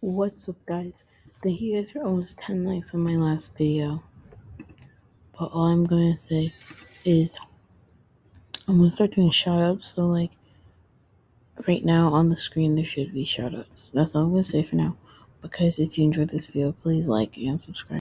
What's up, guys? Thank you guys for almost 10 likes on my last video. But all I'm going to say is I'm going to start doing shoutouts. So, right now on the screen, there should be shoutouts. That's all I'm going to say for now. Because if you enjoyed this video, please like and subscribe.